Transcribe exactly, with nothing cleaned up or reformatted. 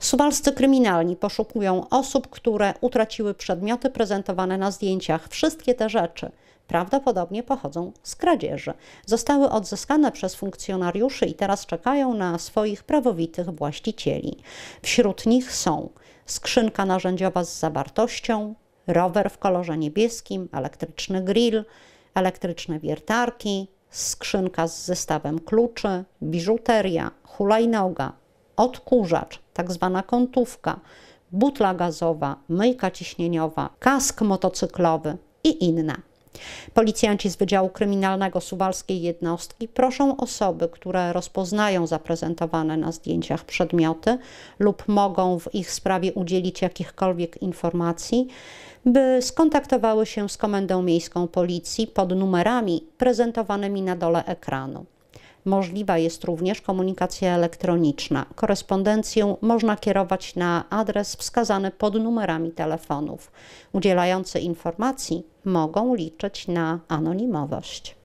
Suwalscy kryminalni poszukują osób, które utraciły przedmioty prezentowane na zdjęciach. Wszystkie te rzeczy prawdopodobnie pochodzą z kradzieży. Zostały odzyskane przez funkcjonariuszy i teraz czekają na swoich prawowitych właścicieli. Wśród nich są skrzynka narzędziowa z zawartością, rower w kolorze niebieskim, elektryczny grill, elektryczne wiertarki, skrzynka z zestawem kluczy, biżuteria, hulajnoga, odkurzacz, tak zwana kątówka, butla gazowa, myjka ciśnieniowa, kask motocyklowy i inne. Policjanci z Wydziału Kryminalnego Suwalskiej Jednostki proszą osoby, które rozpoznają zaprezentowane na zdjęciach przedmioty lub mogą w ich sprawie udzielić jakichkolwiek informacji, by skontaktowały się z Komendą Miejską Policji pod numerami prezentowanymi na dole ekranu. Możliwa jest również komunikacja elektroniczna. Korespondencję można kierować na adres wskazany pod numerami telefonów. Udzielający informacji mogą liczyć na anonimowość.